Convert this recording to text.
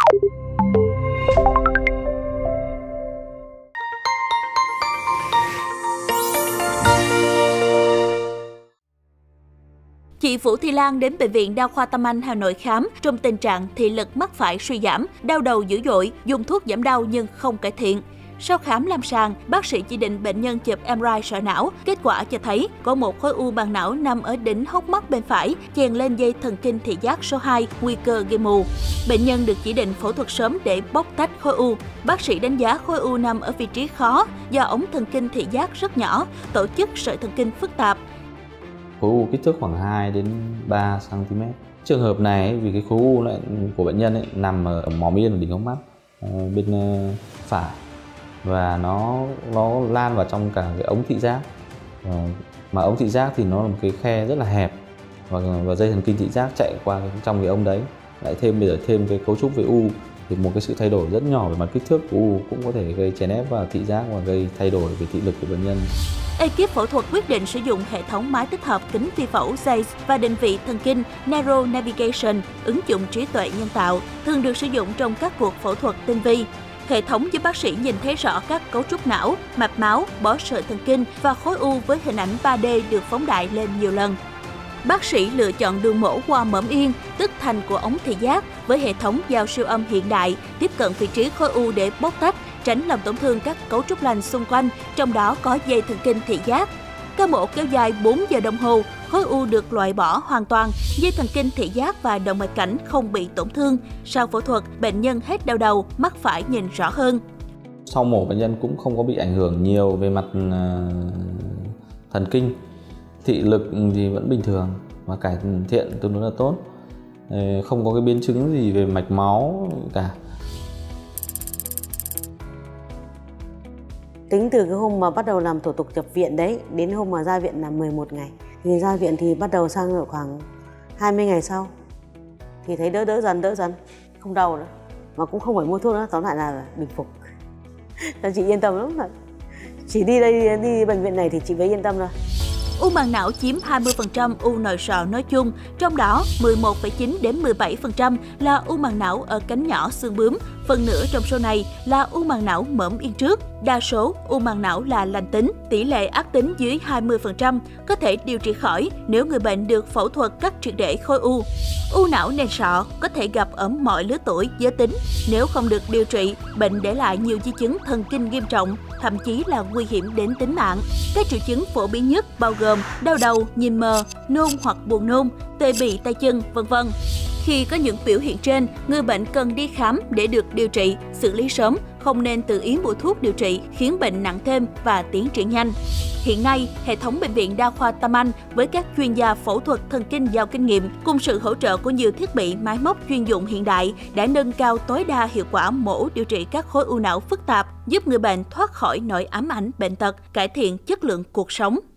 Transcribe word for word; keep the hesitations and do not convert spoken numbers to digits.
Chị Vũ Thị Lan đến Bệnh viện Đa khoa Tâm Anh, Hà Nội khám trong tình trạng thị lực mắc phải suy giảm, đau đầu dữ dội, dùng thuốc giảm đau nhưng không cải thiện. Sau khám lâm sàng, bác sĩ chỉ định bệnh nhân chụp em rờ i sọ não. Kết quả cho thấy có một khối u màng não nằm ở đỉnh hốc mắt bên phải, chèn lên dây thần kinh thị giác số hai, nguy cơ gây mù. Bệnh nhân được chỉ định phẫu thuật sớm để bóc tách khối u. Bác sĩ đánh giá khối u nằm ở vị trí khó do ống thần kinh thị giác rất nhỏ, tổ chức sợi thần kinh phức tạp. Khối u kích thước khoảng hai đến ba xăng ti mét. Trường hợp này vì cái khối u lại của bệnh nhân ấy, nằm ở mỏm yên ở đỉnh hốc mắt bên phải và nó nó lan vào trong cả cái ống thị giác, mà ống thị giác thì nó là một cái khe rất là hẹp và, và dây thần kinh thị giác chạy qua trong cái ống đấy. Lại thêm bây giờ thêm cái cấu trúc về u thì một cái sự thay đổi rất nhỏ về mặt kích thước của u cũng có thể gây chèn ép vào thị giác và gây thay đổi về thị lực của bệnh nhân. Ekip phẫu thuật quyết định sử dụng hệ thống máy tích hợp kính vi phẫu Zeiss và định vị thần kinh Neuro Navigation, ứng dụng trí tuệ nhân tạo, thường được sử dụng trong các cuộc phẫu thuật tinh vi. Hệ thống giúp bác sĩ nhìn thấy rõ các cấu trúc não, mạch máu, bó sợi thần kinh và khối u với hình ảnh ba D được phóng đại lên nhiều lần. Bác sĩ lựa chọn đường mổ qua mõm yên, tức thành của ống thị giác, với hệ thống dao siêu âm hiện đại, tiếp cận vị trí khối u để bóc tách, tránh làm tổn thương các cấu trúc lành xung quanh, trong đó có dây thần kinh thị giác. Ca mổ kéo dài bốn giờ đồng hồ, khối u được loại bỏ hoàn toàn, dây thần kinh thị giác và động mạch cảnh không bị tổn thương. Sau phẫu thuật, bệnh nhân hết đau đầu, mắt phải nhìn rõ hơn. Sau mổ bệnh nhân cũng không có bị ảnh hưởng nhiều về mặt uh, thần kinh. Thị lực thì vẫn bình thường và cải thiện tương đối là tốt. Không có cái biến chứng gì về mạch máu cả. Tính từ cái hôm mà bắt đầu làm thủ tục nhập viện đấy, đến hôm mà ra viện là mười một ngày. Thì ra viện thì bắt đầu sang khoảng hai mươi ngày sau. Thì thấy đỡ đỡ dần, đỡ dần, không đau nữa. Mà cũng không phải mua thuốc nữa, tóm lại là bình phục. Nên chị yên tâm lắm. Chỉ đi đây, đi bệnh viện này thì chị mới yên tâm rồi. U màng não chiếm hai mươi phần trăm u nội sọ nói chung, trong đó mười một phẩy chín đến mười bảy phần trăm là u màng não ở cánh nhỏ xương bướm, phần nửa trong số này là u màng não mõm yên trước. Đa số u màng não là lành tính, tỷ lệ ác tính dưới hai mươi phần trăm, có thể điều trị khỏi nếu người bệnh được phẫu thuật cắt triệt để khối u. U não nền sọ có thể gặp ở mọi lứa tuổi, giới tính. Nếu không được điều trị, bệnh để lại nhiều di chứng thần kinh nghiêm trọng, thậm chí là nguy hiểm đến tính mạng. Các triệu chứng phổ biến nhất bao gồm đau đầu, nhìn mờ, nôn hoặc buồn nôn, tê bì tay chân, vân vân. Khi có những biểu hiện trên, người bệnh cần đi khám để được điều trị, xử lý sớm, không nên tự ý mua thuốc điều trị khiến bệnh nặng thêm và tiến triển nhanh. Hiện nay, hệ thống Bệnh viện Đa khoa Tâm Anh với các chuyên gia phẫu thuật thần kinh giàu kinh nghiệm cùng sự hỗ trợ của nhiều thiết bị máy móc chuyên dụng hiện đại đã nâng cao tối đa hiệu quả mổ điều trị các khối u não phức tạp, giúp người bệnh thoát khỏi nỗi ám ảnh bệnh tật, cải thiện chất lượng cuộc sống.